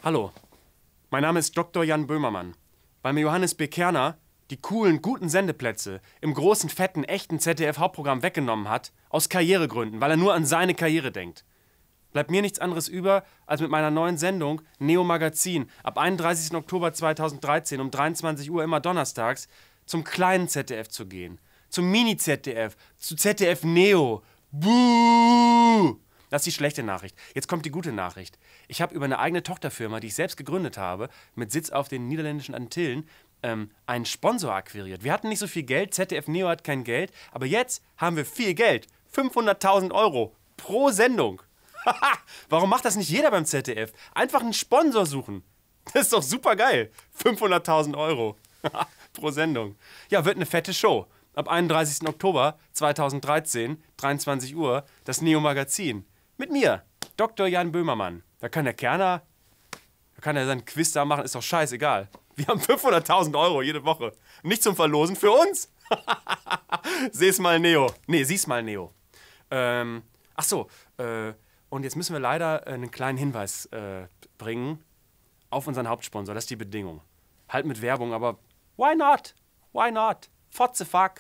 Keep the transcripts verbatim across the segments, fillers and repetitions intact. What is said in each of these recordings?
Hallo, mein Name ist Doktor Jan Böhmermann. Weil mir Johannes B. Kerner die coolen, guten Sendeplätze im großen, fetten, echten Z D F-Hauptprogramm weggenommen hat, aus Karrieregründen, weil er nur an seine Karriere denkt, bleibt mir nichts anderes über, als mit meiner neuen Sendung Neo Magazin ab einunddreißigsten Oktober zweitausenddreizehn um dreiundzwanzig Uhr immer donnerstags zum kleinen Z D F zu gehen. Zum Mini-Z D F, zu Z D F Neo. Buh! Das ist die schlechte Nachricht. Jetzt kommt die gute Nachricht. Ich habe über eine eigene Tochterfirma, die ich selbst gegründet habe, mit Sitz auf den niederländischen Antillen, ähm, einen Sponsor akquiriert. Wir hatten nicht so viel Geld, Z D F Neo hat kein Geld, aber jetzt haben wir viel Geld. fünfhunderttausend Euro pro Sendung. Warum macht das nicht jeder beim Z D F? Einfach einen Sponsor suchen. Das ist doch super geil. fünfhunderttausend Euro pro Sendung. Ja, wird eine fette Show. Ab einunddreißigsten Oktober zweitausenddreizehn, dreiundzwanzig Uhr, das Neo Magazin. Mit mir, Doktor Jan Böhmermann. Da kann der Kerner, da kann er seinen Quiz da machen, ist doch scheißegal. Wir haben fünfhunderttausend Euro jede Woche. Nicht zum Verlosen für uns. Seh's mal Neo. Nee, sieh's mal Neo. Ähm, ach so, äh, und jetzt müssen wir leider einen kleinen Hinweis äh, bringen auf unseren Hauptsponsor. Das ist die Bedingung. Halt mit Werbung, aber why not? Why not? Fotze fuck.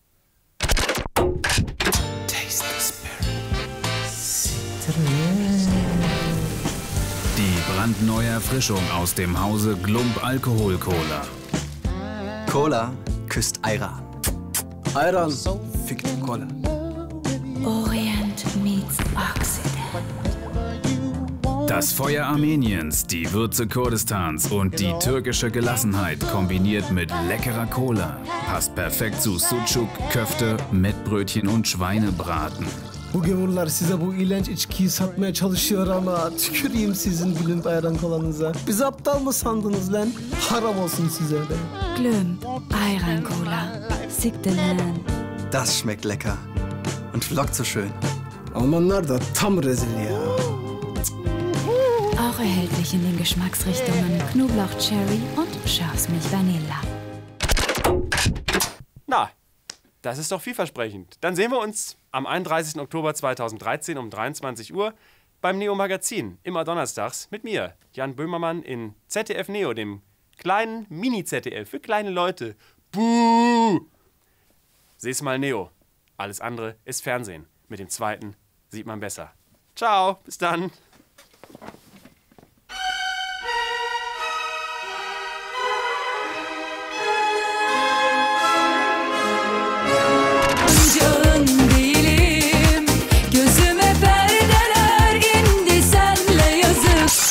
Taste the spirit. Die brandneue Erfrischung aus dem Hause Glump Alkohol Cola. Cola küsst Ayran. Ayran fickt Cola. Orient meets Occident. Das Feuer Armeniens, die Würze Kurdistans und die türkische Gelassenheit kombiniert mit leckerer Cola passt perfekt zu Sucuk, Köfte, Mettbrötchen und Schweinebraten. Bu gavurlar size bu iğrenç içkiyi satmaya çalışıyor ama tüküreyim sizin Glump ayran kolanıza. Biz aptal mı sandınız lan? Haram olsun size be. Glump Ayran Cola. Siktilen. Das schmeckt lecker und lockt so schön. Almanlar da tam rezil ya. Auch erhältlich in den Geschmacksrichtungen Knoblauch Cherry und Schafsmilch Vanilla. Na, das ist doch vielversprechend. Dann sehen wir uns am einunddreißigsten Oktober zweitausenddreizehn um dreiundzwanzig Uhr beim Neo Magazin. Immer donnerstags mit mir, Jan Böhmermann, in Z D F Neo, dem kleinen Mini-Z D F für kleine Leute. Buh! Seh's mal Neo. Alles andere ist Fernsehen. Mit dem zweiten sieht man besser. Ciao, bis dann. Your